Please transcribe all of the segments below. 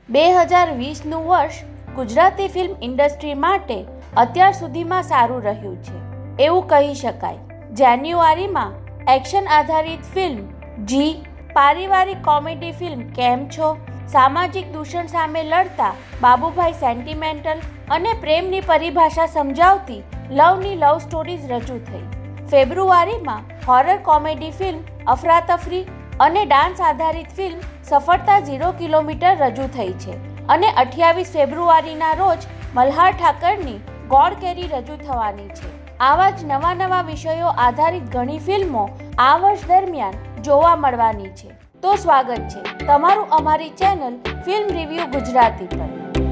2020નું વર્ષ Gujarati film industry માટે અત્યાર સુધીમાં સારું રહ્યું છે એવું કહી શકાય. જાન્યુઆરીમાં એક્શન આધારિત ફિલ્મ જી, પારિવારિક કોમેડી ફિલ્મ કેમ છો, સામાજિક દૂષણ સામે લડતા બાબુભાઈ સેન્ટિમેન્ટલ અને પ્રેમની પરિભાષા સમજાવતી લવની લવ સ્ટોરીઝ રજૂ થઈ. ફેબ્રુઆરીમાં હોરર કોમેડી ફિલ્મ અફરાતફરી અને ડાન્સ આધારિત ફિલ્મ સફળતા 0 કિલોમીટર રજૂ થઈ છે અને 28 ફેબ્રુઆરીના રોજ મલ્હાર ઠાકરની ગોડ કેરી રજૂ થવાની છે. આવા જ નવા વિષયો આધારિત ઘણી ફિલ્મો આ વર્ષ દરમિયાન જોવા મળવાની છે. તો સ્વાગત છે તમારું અમારી ચેનલ ફિલ્મ રિવ્યુ ગુજરાતી પર,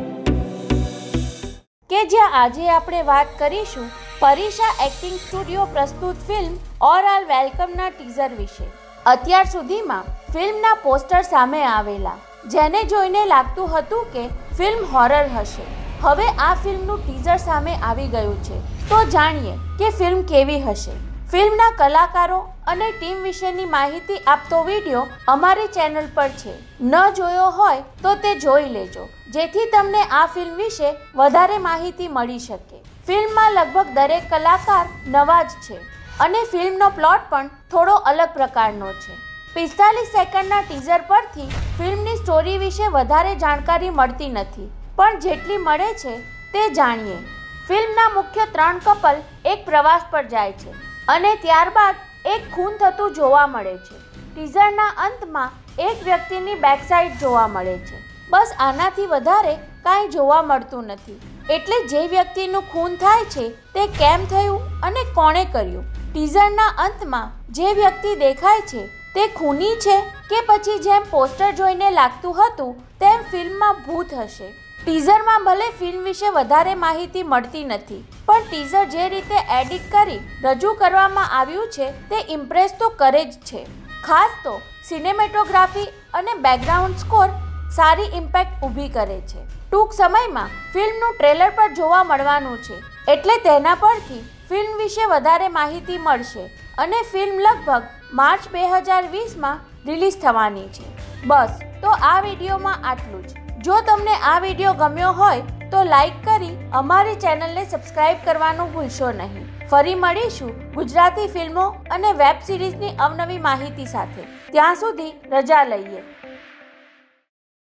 કે જ્યાં આજે આપણે વાત કરીશું પરીશા એક્ટિંગ સ્ટુડિયો પ્રસ્તુત ફિલ્મ ઓર આલ વેલકમના ટીઝર વિશે. અત્યાર સુધીમાં ફિલ્મના પોસ્ટર સામે આવેલા, જેને જોઈને લાગતું હતું કે ફિલ્મ હોરર હશે. હવે આ ફિલ્મનું ટીઝર સામે આવી ગયું છે, તો જાણીએ કે ફિલ્મ કેવી હશે. ફિલ્મના કલાકારો અને ટીમ વિશેની માહિતી આપતો વિડીયો અમારી ચેનલ પર છે. ન જોયો હોય તો તે જોઈ લેજો, જેથી તમને આ ફિલ્મ વિશે વધારે માહિતી મળી શકે. ફિલ્મમાં લગભગ દરેક કલાકાર નવા જ છે અને ફિલ્મનો પ્લોટ પણ થોડો અલગ પ્રકારનો છે. 45 સેકન્ડના ટીઝર પરથી ફિલ્મની સ્ટોરી વિશે વધારે જાણકારી મળતી નથી, પણ જેટલી મળે છે તે જાણીએ. ફિલ્મના મુખ્ય 3 કપલ એક પ્રવાસ પર જાય છે અને ત્યારબાદ એક ખૂન થતું જોવા મળે છે. ટીઝરના અંતમાં એક વ્યક્તિની બેકસાઇડ જોવા મળે છે. બસ આનાથી વધારે કાંઈ જોવા મળતું નથી. એટલે જે વ્યક્તિનું ખૂન થાય છે તે કેમ થયું અને કોણે કર્યું. ટીઝરના અંતમાં જે વ્યક્તિ દેખાય છે તે ખૂની છે કે પછી જેમ પોસ્ટર જોઈને લાગતું હતું તેમ ફિલ્મમાં ભૂત હશે. ટીઝરમાં ભલે ફિલ્મ વિશે વધારે માહિતી મળતી નથી, પણ ટીઝર જે રીતે એડિટ કરી રજૂ કરવામાં આવ્યું છે તે ઇમ્પ્રેસ તો કરે જ છે. ખાસ તો સિનેમેટોગ્રાફી અને બેકગ્રાઉન્ડ સ્કોર સારી ઇમ્પેક્ટ ઊભી કરે છે. ટૂંક સમયમાં ફિલ્મનું ટ્રેલર પર જોવા મળવાનું છે, એટલે તેના પરથી ફિલ્મ વિશે વધારે માહિતી મળશે અને ફિલ્મ લગભગ માર્ચ 2020માં રિલીઝ થવાની છે. બસ, તો આ વિડીયોમાં આટલું જ. જો તમને આ વિડીયો ગમ્યો હોય તો લાઈક કરી અમારી ચેનલને સબસ્ક્રાઇબ કરવાનું ભૂલશો નહીં. ફરી મળીશું ગુજરાતી ફિલ્મો અને વેબ સિરીઝની અવનવી માહિતી સાથે. ત્યાં સુધી રજા લઈએ.